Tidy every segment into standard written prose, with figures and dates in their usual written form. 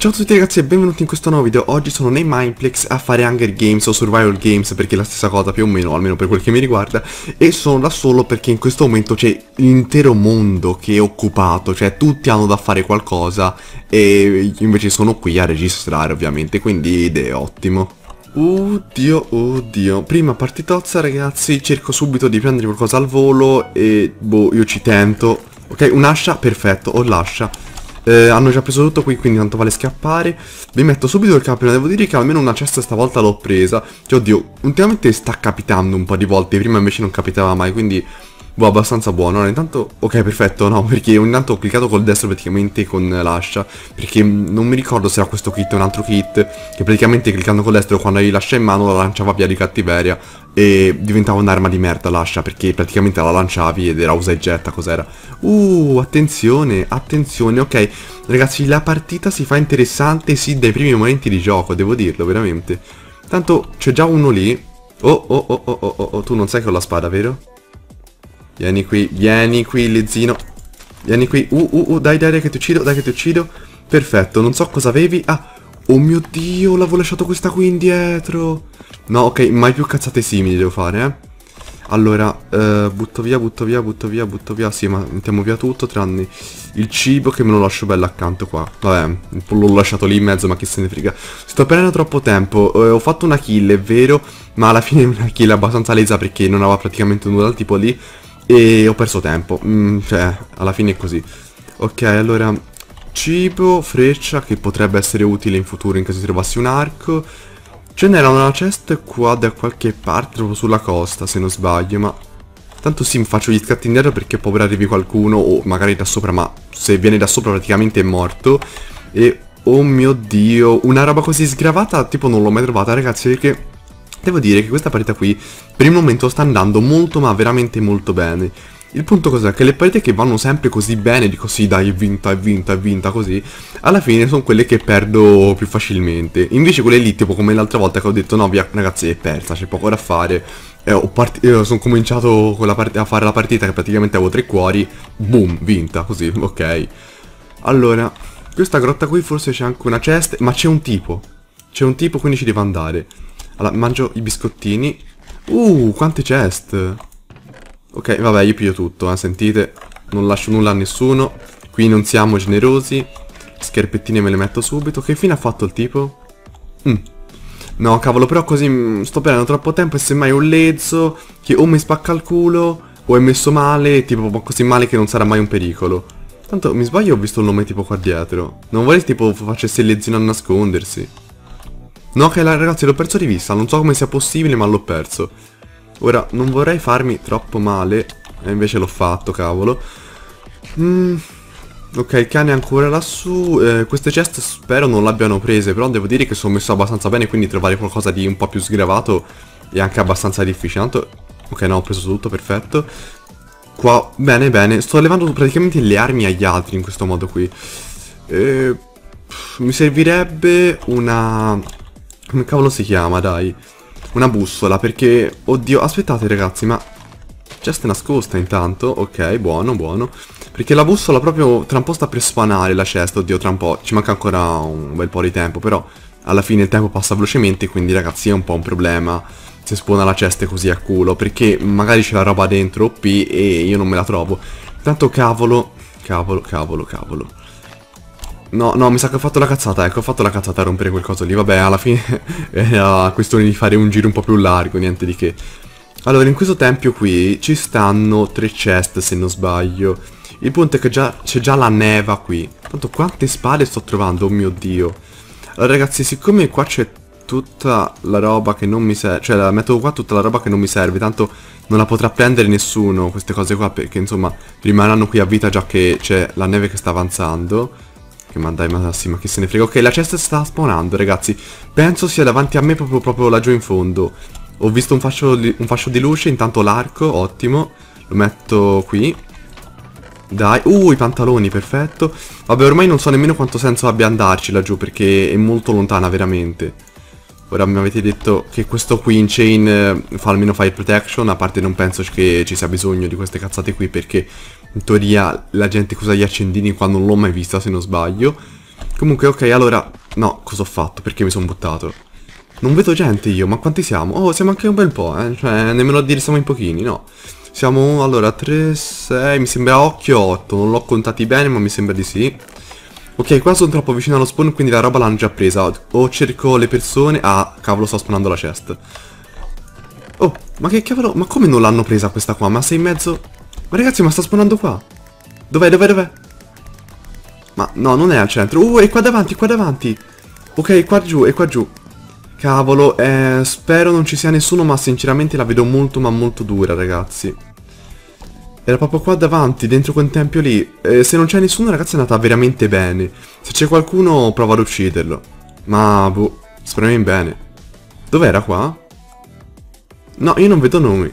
Ciao a tutti ragazzi e benvenuti in questo nuovo video. Oggi sono nei Mineplex a fare Hunger Games o Survival Games, perché è la stessa cosa più o meno, almeno per quel che mi riguarda. E sono da solo perché in questo momento c'è l'intero mondo che è occupato, cioè tutti hanno da fare qualcosa e io invece sono qui a registrare ovviamente, quindi è ottimo. Oddio, prima partitozza ragazzi, cerco subito di prendere qualcosa al volo e boh, io ci tento. Ok, un'ascia, perfetto, ho l'ascia. Hanno già preso tutto qui, quindi tanto vale scappare. Vi metto subito il cappello. Devo dire che almeno una cesta stavolta l'ho presa. Cioè, oddio, ultimamente sta capitando un po' di volte. Prima invece non capitava mai, quindi boh, abbastanza buono. Allora, intanto, ok, perfetto, no, perché ogni tanto ho cliccato col destro praticamente con l'ascia, perché non mi ricordo se era questo kit o un altro kit, che praticamente cliccando col destro quando hai l'ascia in mano la lanciava via di cattiveria e diventava un'arma di merda l'ascia, perché praticamente la lanciavi ed era usa e getta, cos'era? Attenzione, attenzione, ok. Ragazzi, la partita si fa interessante, sì, dai primi momenti di gioco, devo dirlo, veramente. Tanto c'è già uno lì. Oh, tu non sai che ho la spada, vero? Vieni qui, lezzino. Vieni qui, dai che ti uccido, dai che ti uccido. Perfetto, non so cosa avevi. Ah, oh mio Dio, l'avevo lasciato questa qui indietro. No, ok, mai più cazzate simili devo fare, eh. Allora, butto via. Sì, ma mettiamo via tutto, tranne il cibo che me lo lascio bello accanto qua. Vabbè, l'ho lasciato lì in mezzo, ma chi se ne frega. Sto perdendo troppo tempo. Ho fatto una kill, è vero, ma alla fine una kill abbastanza lesa perché non aveva praticamente nulla dal tipo lì. E ho perso tempo. Cioè, alla fine è così. Ok, allora, cibo, freccia, che potrebbe essere utile in futuro in caso si trovassi un arco. Ce n'era una chest qua da qualche parte, proprio sulla costa, se non sbaglio, ma tanto sì, mi faccio gli scatti indietro perché paura arrivi qualcuno, o magari da sopra, ma se viene da sopra praticamente è morto. E, oh mio Dio, una roba così sgravata, tipo non l'ho mai trovata, ragazzi, perché devo dire che questa partita qui, per il momento sta andando molto, ma veramente molto bene. Il punto cos'è? Che le partite che vanno sempre così bene, dico sì dai, è vinta così, alla fine sono quelle che perdo più facilmente. Invece quelle lì, tipo come l'altra volta che ho detto no via ragazzi è persa, c'è poco da fare. Sono cominciato con a fare la partita che praticamente avevo 3 cuori, boom, vinta, così, ok. Allora, questa grotta qui forse c'è anche una chest, ma c'è un tipo. C'è un tipo, quindi ci devo andare. Allora, mangio i biscottini. Quante chest! Ok, vabbè, io piglio tutto, sentite, non lascio nulla a nessuno. Qui non siamo generosi. Scherpettine me le metto subito. Che fine ha fatto il tipo? No, cavolo, però così sto perdendo troppo tempo e semmai un lezzo che o mi spacca il culo o è messo male, tipo così male che non sarà mai un pericolo. Tanto, mi sbaglio, ho visto il nome tipo qua dietro. Non vorrei tipo facesse il lezzino a nascondersi. No, ok, ragazzi, l'ho perso di vista, non so come sia possibile, ma l'ho perso. Ora, non vorrei farmi troppo male, e invece l'ho fatto, cavolo. Ok, il cane è ancora lassù. Queste chest spero non l'abbiano prese, però devo dire che sono messo abbastanza bene, quindi trovare qualcosa di un po' più sgravato è anche abbastanza difficile. Tanto, ok, no, ho preso tutto, perfetto. Qua, bene, sto levando praticamente le armi agli altri in questo modo qui. Mi servirebbe una... come cavolo si chiama, dai? Una bussola, perché... oddio, aspettate ragazzi, ma... chest nascosta intanto, ok, buono. Perché la bussola proprio tra un po' sta per spanare la chest, oddio, tra un po'. Ci manca ancora un bel po' di tempo, però... alla fine il tempo passa velocemente, quindi ragazzi è un po' un problema se spawna la chest così a culo, perché magari c'è la roba dentro OP e io non me la trovo. Tanto cavolo. No, mi sa che ho fatto la cazzata, ecco, ho fatto la cazzata a rompere quel coso lì. Vabbè, alla fine era questione di fare un giro un po' più largo, niente di che. Allora, in questo tempio qui ci stanno 3 chest, se non sbaglio. Il punto è che c'è già la neva qui. Tanto quante spade sto trovando, oh mio Dio. Allora, ragazzi, siccome qua c'è tutta la roba che non mi serve, cioè la metto qua tutta la roba che non mi serve, tanto non la potrà prendere nessuno, queste cose qua, perché insomma rimarranno qui a vita già che c'è la neve che sta avanzando. Ma dai, ma sì, ma chi se ne frega. Ok, la chest sta spawnando, ragazzi. Penso sia davanti a me proprio laggiù in fondo. Ho visto un fascio di luce, intanto l'arco, ottimo. Lo metto qui. Dai, i pantaloni, perfetto. Vabbè, ormai non so nemmeno quanto senso abbia andarci laggiù, perché è molto lontana, veramente. Ora mi avete detto che questo qui in chain fa almeno fire protection, a parte non penso che ci sia bisogno di queste cazzate qui, perché in teoria la gente che usa gli accendini qua non l'ho mai vista, se non sbaglio. Comunque, ok, allora... No, cosa ho fatto? Perché mi sono buttato? Non vedo gente io, ma quanti siamo? Oh, siamo anche un bel po', Cioè, nemmeno a dire siamo in pochini, no. Siamo, allora, 3, 6, mi sembra occhio 8. Non l'ho contati bene, ma mi sembra di sì. Ok, qua sono troppo vicino allo spawn, quindi la roba l'hanno già presa. O cerco le persone... Ah, cavolo, sto spawnando la chest. Oh, ma che cavolo... Ma come non l'hanno presa questa qua? Ma sei in mezzo... Ma ragazzi, ma sta spawnando qua. Dov'è, dov'è, dov'è? Ma no, non è al centro. È qua davanti, qua davanti. Ok, qua giù, è qua giù. Cavolo, spero non ci sia nessuno, ma sinceramente la vedo molto ma molto dura, ragazzi. Era proprio qua davanti, dentro quel tempio lì. Se non c'è nessuno, ragazzi, è andata veramente bene. Se c'è qualcuno, provo ad ucciderlo. Ma, boh, speriamo in bene. Dov'era qua? No, io non vedo nomi.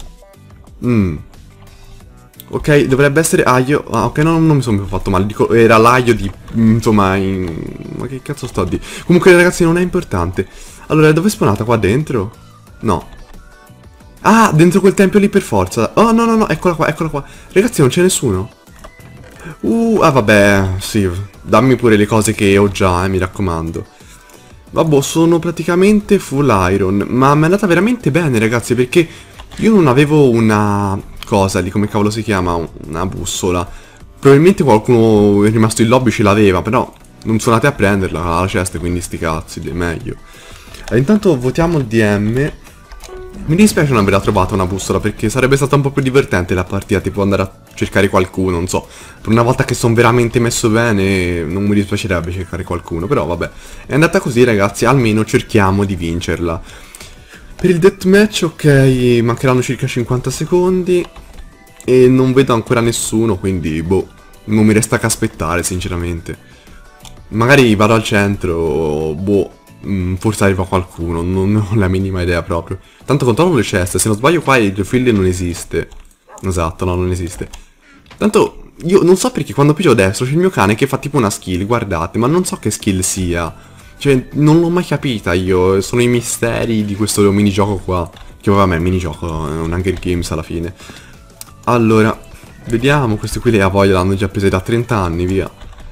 Ok, dovrebbe essere aglio. Ah, ok, no, non mi sono più fatto male. Dico, era l'aglio di... Insomma, ma che cazzo sto a dire? Comunque, ragazzi, non è importante. Allora, dove è spawnata? Qua dentro? No. Ah, dentro quel tempio lì per forza. Oh, no, no, no, eccola qua, eccola qua. Ragazzi, non c'è nessuno. Ah, vabbè, sì. Dammi pure le cose che ho già, mi raccomando. Vabbè, sono praticamente full iron. Ma mi è andata veramente bene, ragazzi, perché io non avevo una... cosa lì, come cavolo si chiama? Una bussola. Probabilmente qualcuno è rimasto in lobby ce l'aveva, però non sono andati a prenderla alla chest, quindi sti cazzi, è meglio. Intanto votiamo il DM. Mi dispiace non averla trovata una bussola, perché sarebbe stata un po' più divertente la partita, tipo andare a cercare qualcuno, non so. Per una volta che sono veramente messo bene, non mi dispiacerebbe cercare qualcuno, però vabbè. È andata così, ragazzi, almeno cerchiamo di vincerla. Per il deathmatch, ok, mancheranno circa 50 secondi. E non vedo ancora nessuno, quindi, boh, non mi resta che aspettare, sinceramente. Magari vado al centro, boh, forse arriva qualcuno, non ho la minima idea proprio. Tanto controllo le ceste, se non sbaglio qua il refill non esiste. Esatto, no, non esiste. Tanto, io non so perché quando piglio destro c'è il mio cane che fa tipo una skill, guardate, ma non so che skill sia. Cioè, non l'ho mai capita io, sono i misteri di questo minigioco qua. Che vabbè, minigioco, è un Hunger Games alla fine. Allora, vediamo, questi qui le ha voglia, l'hanno già prese da 30 anni, via.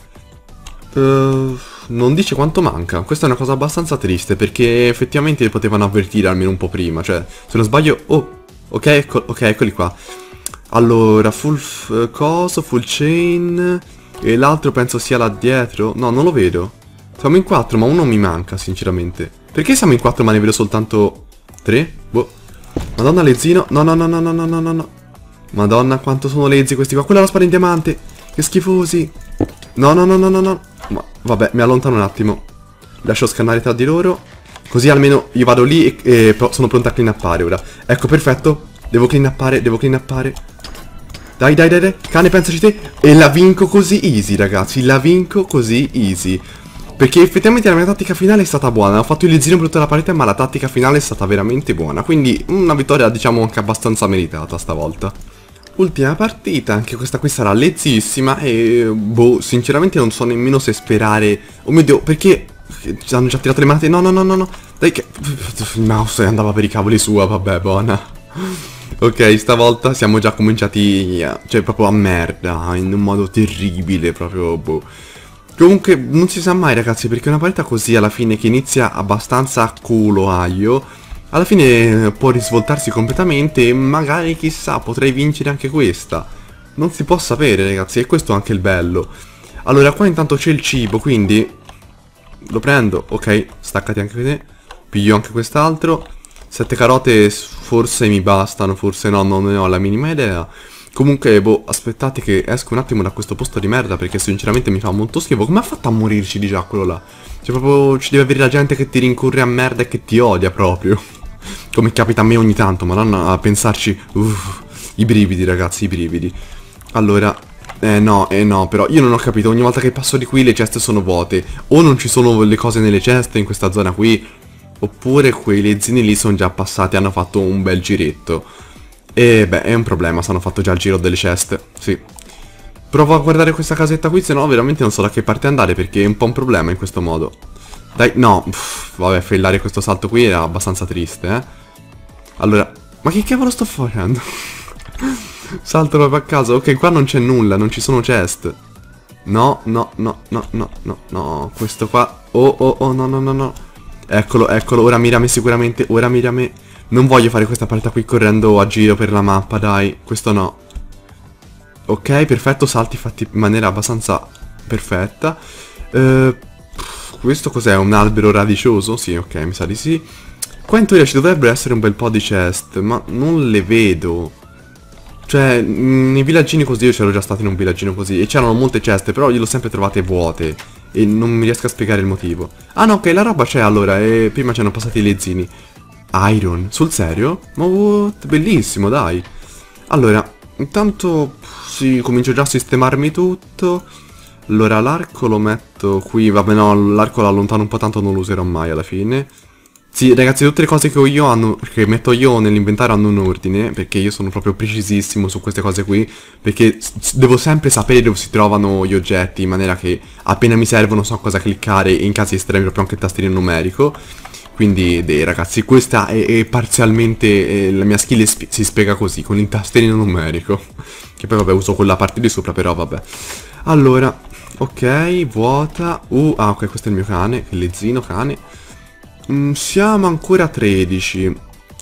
Non dice quanto manca, questa è una cosa abbastanza triste, perché effettivamente li potevano avvertire almeno un po' prima, cioè, se non sbaglio... Oh, ok, ok, eccoli qua. Allora, full coso, full chain, e l'altro penso sia là dietro, no, non lo vedo. Siamo in 4, ma uno mi manca, sinceramente. Perché siamo in 4 ma ne vedo soltanto 3? Boh. Madonna, lezzino. No, no, no, no, no, no, no, no. Madonna, quanto sono lezzi questi qua. Quella è la spada in diamante. Che schifosi. No, no, no, no, no, no. Ma vabbè, mi allontano un attimo. Lascio scannare tra di loro. Così almeno io vado lì e sono pronto a clean-uppare ora. Ecco, perfetto. Devo clean-uppare, devo clean-uppare. Dai, dai, dai, dai. Cane, pensaci te. E la vinco così easy, ragazzi. La vinco così easy. Perché effettivamente la mia tattica finale è stata buona. Ho fatto il lezzino per tutta la partita, ma la tattica finale è stata veramente buona. Quindi una vittoria, diciamo, anche abbastanza meritata stavolta. Ultima partita, anche questa qui sarà lezzissima. E boh, sinceramente non so nemmeno se sperare. Oh mio Dio, perché ci hanno già tirato le manate? No, no, no, no, no. Dai che... Il mouse andava per i cavoli sua, vabbè, buona. Ok, stavolta siamo già cominciati, cioè proprio a merda, in un modo terribile, proprio, boh. Comunque, non si sa mai, ragazzi, perché una partita così, alla fine, che inizia abbastanza a culo aglio, alla fine può risvoltarsi completamente e magari, chissà, potrei vincere anche questa. Non si può sapere, ragazzi, e questo è anche il bello. Allora, qua intanto c'è il cibo, quindi... Lo prendo, ok, staccati anche te. Piglio anche quest'altro. 7 carote forse mi bastano, forse no, non ne ho la minima idea. Comunque, boh, aspettate che esco un attimo da questo posto di merda, perché sinceramente mi fa molto schifo. Come ha fatto a morirci di già quello là? Cioè proprio ci deve avere la gente che ti rincorre a merda e che ti odia proprio. Come capita a me ogni tanto, madonna, a pensarci. I brividi, ragazzi, i brividi. Allora, no, però io non ho capito, ogni volta che passo di qui le ceste sono vuote. O non ci sono le cose nelle ceste in questa zona qui, oppure quei lezzini lì sono già passati, hanno fatto un bel giretto. E beh, è un problema, se hanno fatto già il giro delle ceste, sì. Provo a guardare questa casetta qui, se no veramente non so da che parte andare, perché è un po' un problema in questo modo. Dai, no, vabbè, failare questo salto qui era abbastanza triste, Allora, ma che cavolo sto facendo? Salto proprio a caso, ok, qua non c'è nulla, non ci sono chest. No, no, no, no, no, no, no. Questo qua. Oh, oh, oh, no, no, no, no. Eccolo, eccolo. Ora mirami sicuramente. Ora mirami. Non voglio fare questa partita qui correndo a giro per la mappa, dai. Questo no. Ok, perfetto. Salti fatti in maniera abbastanza perfetta. Questo cos'è? Un albero radicioso? Sì, ok, mi sa di sì. Qua in teoria ci dovrebbero essere un bel po' di chest, ma non le vedo. Cioè, nei villaggini così, io c'ero già stato in un villaggino così, e c'erano molte ceste, però io le ho sempre trovate vuote. E non mi riesco a spiegare il motivo. Ah no, ok, la roba c'è allora, e prima ci hanno passati i lezzini. Iron, sul serio? Ma what? Bellissimo, dai. Allora, intanto sì, comincio già a sistemarmi tutto. Allora, l'arco lo metto qui, vabbè no, l'arco lo allontano un po', tanto non lo userò mai alla fine. Sì, ragazzi, tutte le cose che ho io che metto io nell'inventario hanno un ordine, perché io sono proprio precisissimo su queste cose qui, perché devo sempre sapere dove si trovano gli oggetti, in maniera che appena mi servono so cosa cliccare, e in casi estremi proprio anche il tastierino numerico. Quindi, ragazzi, questa è parzialmente la mia skill si spiega così, con il tastierino numerico. Che poi vabbè uso quella parte di sopra, però vabbè. Allora, ok, vuota. Ah ok, questo è il mio cane, il lezzino cane. Siamo ancora a 13.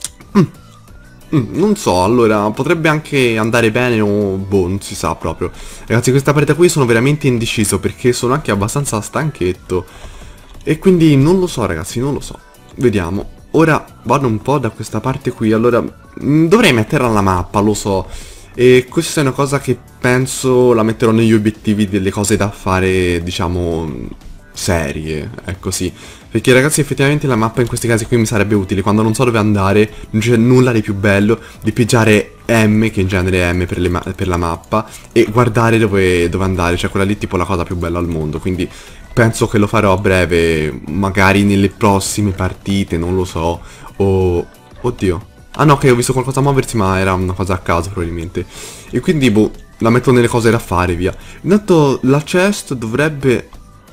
Non so, allora, potrebbe anche andare bene o boh, non si sa proprio. Ragazzi, questa partita qui sono veramente indeciso perché sono anche abbastanza stanchetto. E quindi non lo so, ragazzi, non lo so. Vediamo. Ora vado un po' da questa parte qui. Allora, dovrei metterla alla mappa, lo so. E questa è una cosa che penso la metterò negli obiettivi delle cose da fare, diciamo, serie, ecco sì. Perché ragazzi effettivamente la mappa in questi casi qui mi sarebbe utile. Quando non so dove andare, non c'è nulla di più bello di pigiare M, che in genere è M per la mappa, e guardare dove andare. Cioè quella lì tipo la cosa più bella al mondo. Quindi penso che lo farò a breve, magari nelle prossime partite, non lo so. O... oddio. Ah no, ok, ho visto qualcosa muoversi, ma era una cosa a caso probabilmente. E quindi boh, la metto nelle cose da fare, via. Intanto la chest dovrebbe...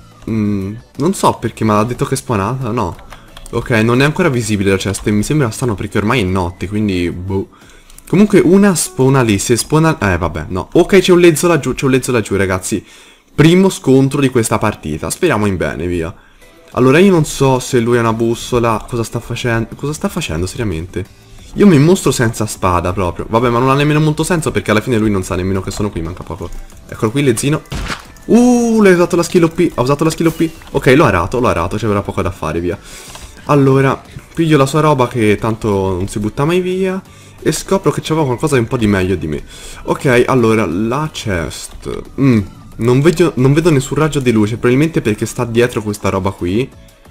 non so perché, ma ha detto che è spawnata, no. Ok, non è ancora visibile la chest e mi sembra strano perché ormai è notte, quindi boh. Comunque una spawna lì, se spawna... vabbè, no. Ok, c'è un lezzo laggiù, ragazzi. Primo scontro di questa partita, speriamo in bene, via. Allora io non so se lui ha una bussola, cosa sta facendo seriamente? Io mi mostro senza spada proprio. Vabbè, ma non ha nemmeno molto senso perché alla fine lui non sa nemmeno che sono qui, manca poco. Eccolo qui, lezzino. L'hai usato la skill OP, ha usato la skill OP. Ok, l'ho arato, c'è avrà poco da fare, via. Allora, piglio la sua roba che tanto non si butta mai via. E scopro che c'aveva qualcosa di un po' di meglio di me. Ok, allora, la chest. Non vedo nessun raggio di luce, probabilmente perché sta dietro questa roba qui.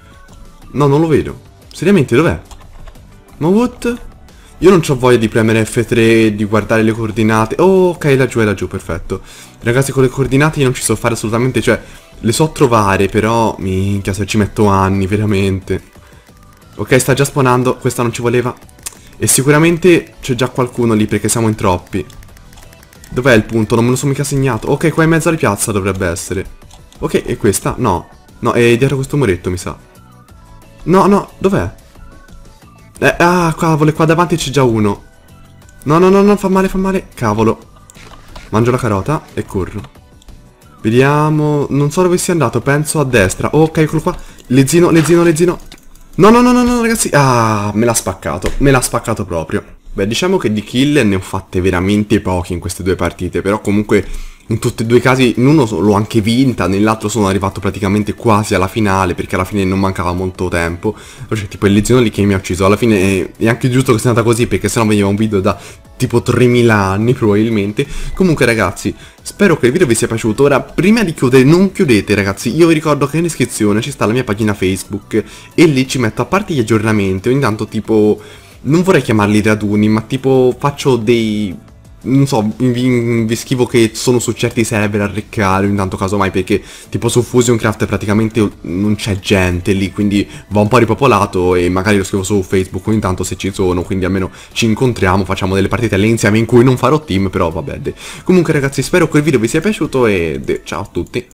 No, non lo vedo. Seriamente, dov'è? Ma what? Io non c'ho voglia di premere F3, di guardare le coordinate. Oh, ok, è laggiù, perfetto. Ragazzi, con le coordinate io non ci so fare assolutamente, cioè, le so trovare, però, minchia, se ci metto anni, veramente. Ok, sta già spawnando, questa non ci voleva. E sicuramente c'è già qualcuno lì, perché siamo in troppi. Dov'è il punto? Non me lo sono mica segnato. Ok, qua in mezzo alla piazza dovrebbe essere. Ok, e questa? No. No, è dietro questo muretto, mi sa. No, no, dov'è? Cavolo, qua davanti c'è già uno. No, no, no, no, fa male. Cavolo. Mangio la carota e corro. Vediamo. Non so dove sia andato, penso a destra. Oh, ok, eccolo qua. Lezzino. No, no, no, no, no, ragazzi. Me l'ha spaccato proprio. Beh, diciamo che di kill ne ho fatte veramente pochi in queste due partite. Però comunque in tutti e due i casi, in uno l'ho anche vinta, nell'altro sono arrivato praticamente quasi alla finale, perché alla fine non mancava molto tempo. Cioè, tipo il lezione lì che mi ha ucciso, alla fine è anche giusto che sia andata così, perché sennò veniva un video da tipo 3000 anni probabilmente. Comunque ragazzi, spero che il video vi sia piaciuto. Ora, prima di chiudere, non chiudete ragazzi, io vi ricordo che in descrizione ci sta la mia pagina Facebook, e lì ci metto, a parte gli aggiornamenti, ogni tanto tipo, non vorrei chiamarli raduni, ma tipo faccio dei... non so, vi scrivo che sono su certi server a reccare ogni tanto casomai, perché tipo su Fusion Craft praticamente non c'è gente lì, quindi va un po' ripopolato, e magari lo scrivo su Facebook ogni tanto se ci sono, quindi almeno ci incontriamo, facciamo delle partite alle insieme in cui non farò team, però vabbè. Comunque ragazzi, spero che il video vi sia piaciuto e ciao a tutti.